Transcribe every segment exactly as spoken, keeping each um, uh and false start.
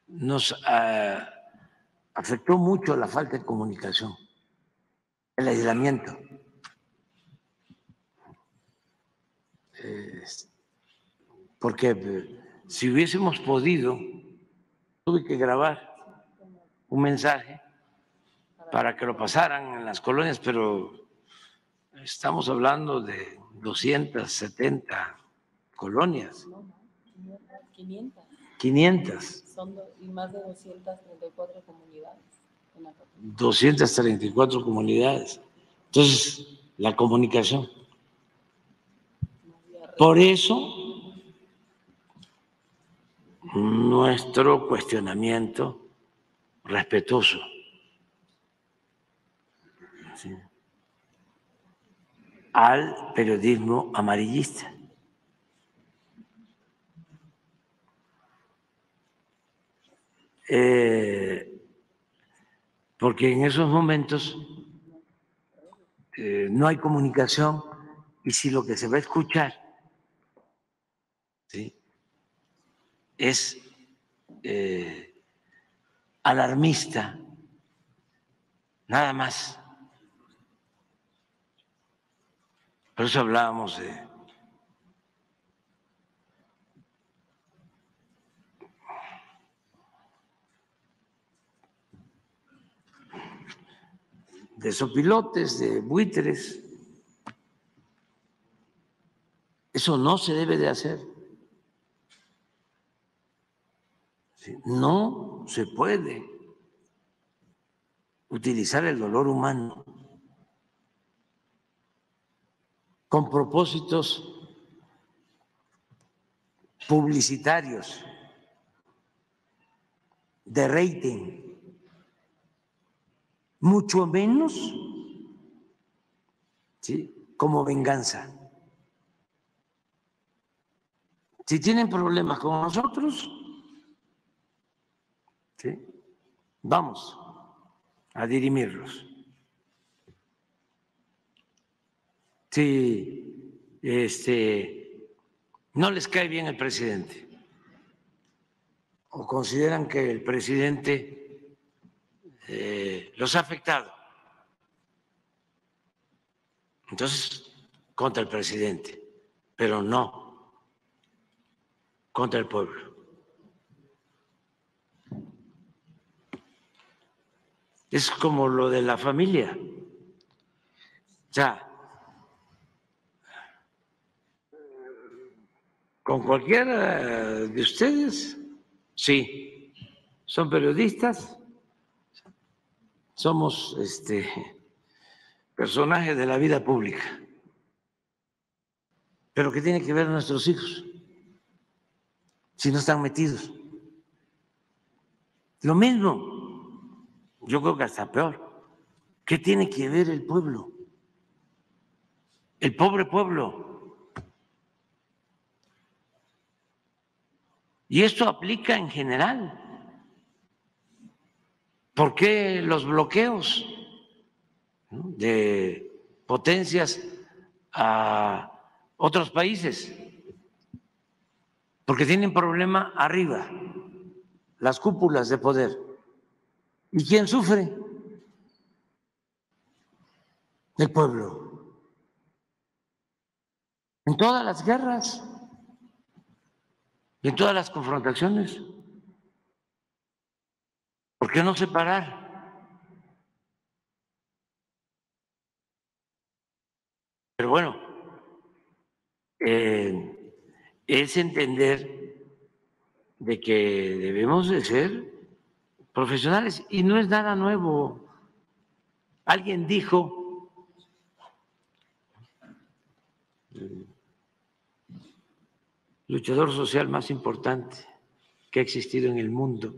nos uh, afectó mucho la falta de comunicación, el aislamiento. Eh, porque si hubiésemos podido, tuve que grabar un mensaje para que lo pasaran en las colonias, pero estamos hablando de doscientas setenta colonias. quinientas. quinientas. Son do, y más de doscientas treinta y cuatro comunidades. En la doscientas treinta y cuatro comunidades. Entonces, la comunicación. Por eso, nuestro cuestionamiento respetuoso. ¿Sí? Al periodismo amarillista. Eh, porque en esos momentos eh, no hay comunicación y si lo que se va a escuchar, ¿sí?, es eh, alarmista, nada más. Por eso hablábamos de de sopilotes, de buitres. Eso no se debe de hacer. No se puede utilizar el dolor humano con propósitos publicitarios, de rating, mucho menos, ¿sí?, como venganza. Si tienen problemas con nosotros, ¿sí?, vamos a dirimirlos. Si este, no les cae bien el presidente o consideran que el presidente eh, los ha afectado, entonces contra el presidente, pero no contra el pueblo. Es como lo de la familia. O sea, con cualquiera de ustedes, sí, son periodistas, somos este, personajes de la vida pública. Pero ¿qué tiene que ver nuestros hijos si no están metidos? Lo mismo, yo creo que hasta peor. ¿Qué tiene que ver el pueblo? El pobre pueblo. Y esto aplica en general. ¿Por qué los bloqueos de potencias a otros países? Porque tienen problema arriba, las cúpulas de poder. ¿Y quién sufre? El pueblo. En todas las guerras, en todas las confrontaciones. ¿Por qué no separar? Pero bueno, eh, es entender de que debemos de ser profesionales y no es nada nuevo. Alguien dijo, el luchador social más importante que ha existido en el mundo,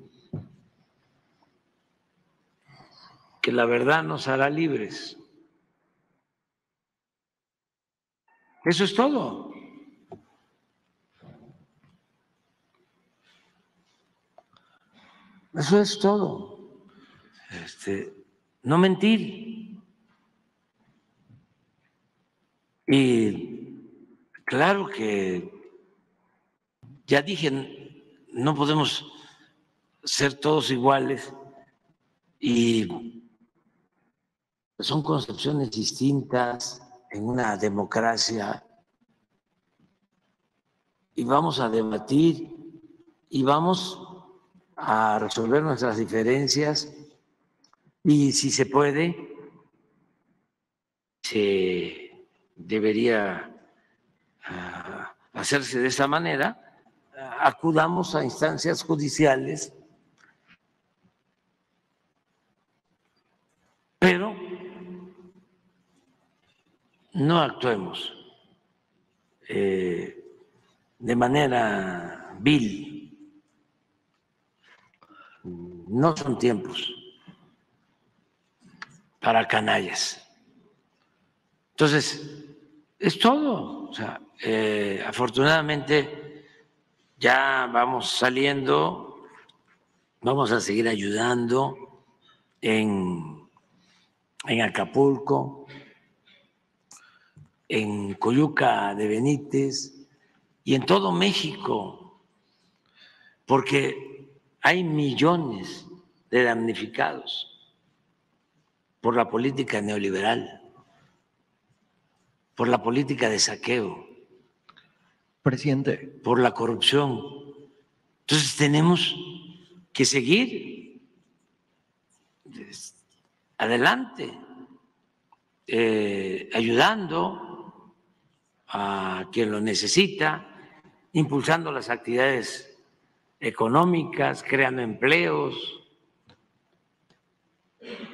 que la verdad nos hará libres. Eso es todo. Eso es todo. Este, no mentir. Y claro que, ya dije, no podemos ser todos iguales y son concepciones distintas en una democracia y vamos a debatir y vamos a resolver nuestras diferencias y si se puede, se debería uh, hacerse de esa manera, uh, acudamos a instancias judiciales, pero no actuemos eh, de manera vil. No son tiempos para canallas. Entonces, es todo. O sea, eh, afortunadamente ya vamos saliendo, vamos a seguir ayudando en, en Acapulco, en Coyuca de Benítez y en todo México, porque hay millones de damnificados por la política neoliberal, por la política de saqueo, Presidente, por la corrupción. Entonces tenemos que seguir adelante, eh, ayudando a quien lo necesita, impulsando las actividades económicas, creando empleos.